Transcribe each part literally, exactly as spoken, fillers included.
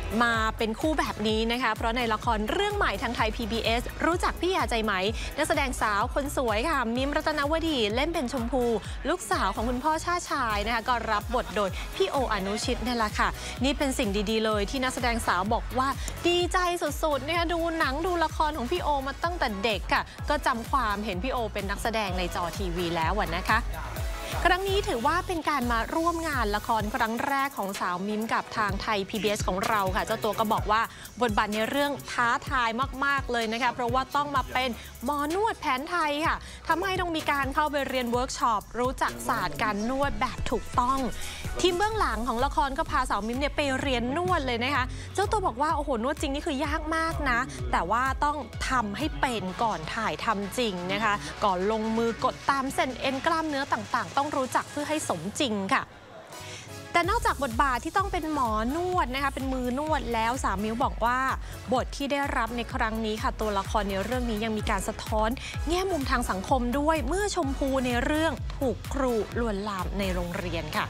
มาเป็นคู่แบบนี้นะคะเพราะในละครเรื่องใหม่ทางไทย พี บี เอส รู้จักพี่ยาใจไหมนักแสดงสาวคนสวยค่ะมิมรัตนวดีเล่นเป็นชมพูลูกสาวของคุณพ่อชาติชายนะคะก็รับบทโดยพี่โออนุชิตนี่แหละค่ะนี่เป็นสิ่งดีๆเลยที่นักแสดงสาวบอกว่าดีใจสุดๆนะคะดูหนังดูละครของพี่โอมาตั้งแต่เด็กค่ะก็จำความเห็นพี่โอเป็นนักแสดงในจอทีวีแล้วนะคะครั้งนี้ถือว่าเป็นการมาร่วมงานละครครั้งแรกของสาวมิมกับทางไทย พี บี เอส ของเราค่ะเจ้าตัวก็บอกว่าบทบาทในเรื่องท้าทายมากๆเลยนะคะเพราะว่าต้องมาเป็นหมอนวดแผนไทยค่ะทำให้ต้องมีการเข้าไปเรียนเวิร์กช็อปรู้จักศาสตร์การนวดแบบถูกต้องทีมเบื้องหลังของละครก็พาสาวมิมเนี่ยไปเรียนนวดเลยนะคะเจ้าตัวบอกว่าโอ้โหนวดจริงนี่คือยากมากนะแต่ว่าต้องทำให้เป็นก่อนถ่ายทำจริงนะคะก่อนลงมือกดตามเส้นเอ็นกล้ามเนื้อต่างๆต้องรู้จักเพื่อให้สมจริงค่ะแต่นอกจากบทบาทที่ต้องเป็นหมอนวดนะคะเป็นมือนวดแล้วสาวมิวบอกว่าบทที่ได้รับในครั้งนี้ค่ะตัวละครในเรื่องนี้ยังมีการสะท้อนแง่มุมทางสังคมด้วยเมื่อชมพูในเรื่องถูกครูลวนลามในโรงเรียนค่ะ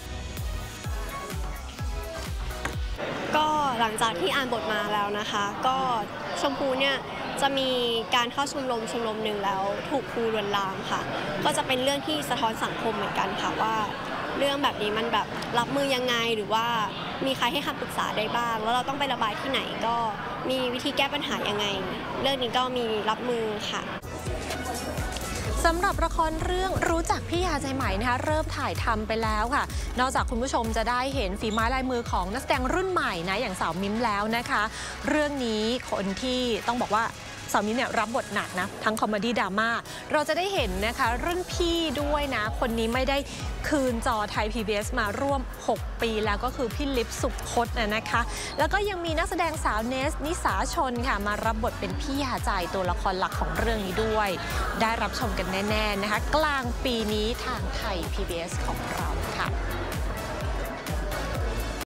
ก็หลังจากที่อ่านบทมาแล้วนะคะก็ชมพูเนี่ยจะมีการเข้าชมรมชมรมหนึ่งแล้วถูกครูลวนลามค่ะก็จะเป็นเรื่องที่สะท้อนสังคมเหมือนกันค่ะว่าเรื่องแบบนี้มันแบบรับมือยังไงหรือว่ามีใครให้คำปรึกษาได้บ้างแล้วเราต้องไประบายที่ไหนก็มีวิธีแก้ปัญหายังไงเรื่องนี้ก็มีรับมือค่ะสำหรับละครเรื่องรู้จักพี่ยาใจไหมนะคะเริ่มถ่ายทำไปแล้วค่ะนอกจากคุณผู้ชมจะได้เห็นฝีไม้ลายมือของนักแสดงรุ่นใหม่นะอย่างสาวมิมแล้วนะคะเรื่องนี้คนที่ต้องบอกว่าสาวมิมเนี่ยรับบทหนักนะทั้งคอมเมดี้ดราม่าเราจะได้เห็นนะคะรุ่นพี่ด้วยนะคนนี้ไม่ได้คืนจอไทย พี บี เอส มาร่วมหกปีแล้วก็คือพี่ลิฟสุพจน์นะนะคะแล้วก็ยังมีนักแสดงสาวเนสนิสาชนค่ะมารับบทเป็นพี่ยาใจตัวละครหลักของเรื่องนี้ด้วยได้รับชมกันแน่ๆนะคะกลางปีนี้ทางไทย พี บี เอส ของเราค่ะ